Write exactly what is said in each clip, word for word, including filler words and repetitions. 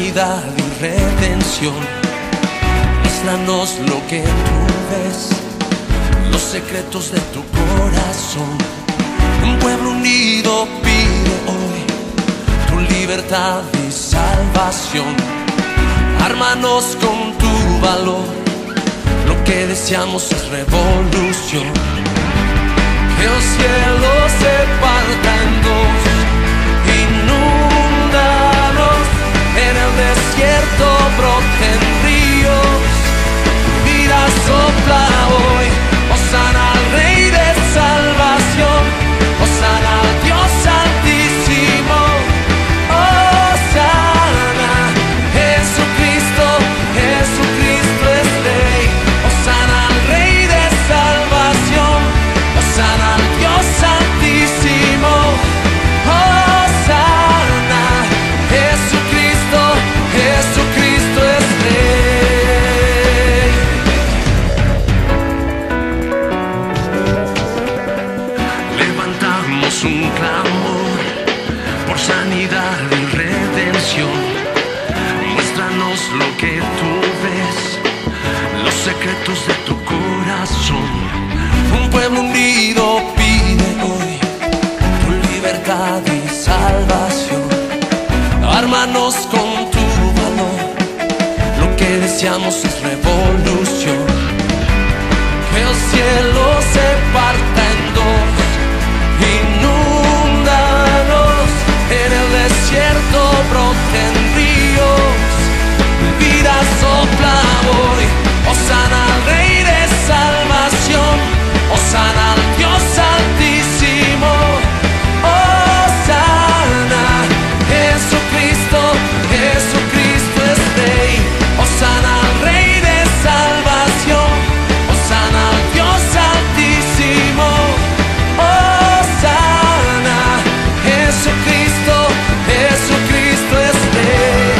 sanidad y redención. Muéstranos lo que tú ves, los secretos de tu corazón. Un pueblo unido pide hoy tu libertad y salvación. Ármanos con tu valor, lo que deseamos es revolución. Que el cielo se parta en dos, inúndanos, en el desierto broten ríos. Vida sopla hoy, hosana al Rey de salvación, hosana al Dios altísimo, hosana. Jesucristo, Jesucristo es Rey, hosana al Rey de salvación, hosana al Dios altísimo, hosana. Jesucristo, Jesucristo es Rey. Levantamos un clamor por sanidad y redención. Muéstranos lo que tú ves, los secretos de tu corazón. Un pueblo unido pide hoy tu libertad y salvación. Ármanos con tu valor, lo que deseamos es revolución. Que el cielo se parta en dos, inúndanos, en el desierto broten ríos. Vida sopla hoy, hosana al Rey de salvación, hosana al Dios altísimo, hosana. Jesucristo, Jesucristo es Rey, hosana al Rey de salvación, hosana al Dios altísimo, hosana. Jesucristo, Jesucristo es Rey.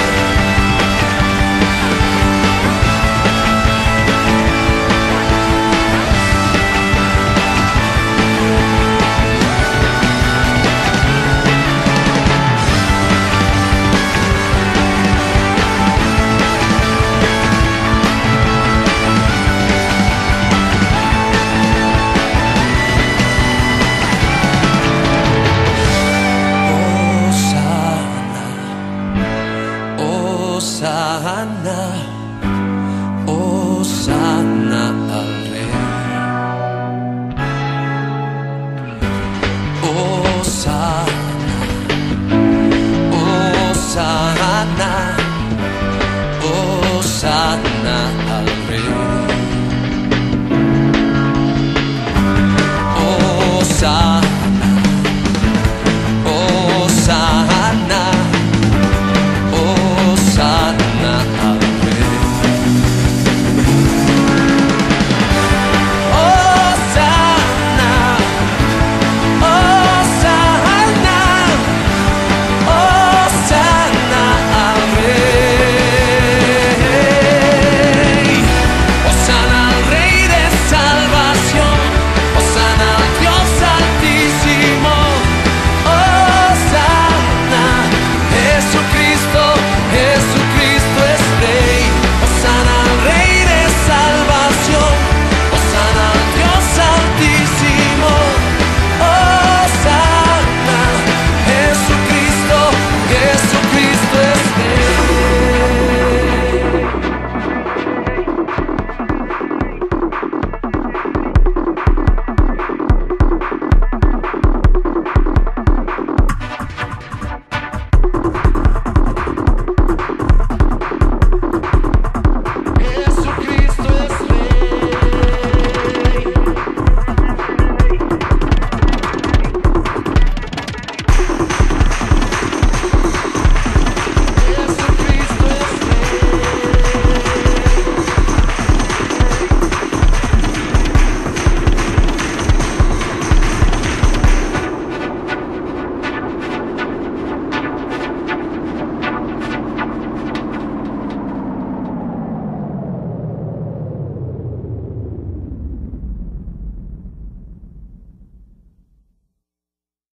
Hosana, hosana al Rey. Hosana, hosana.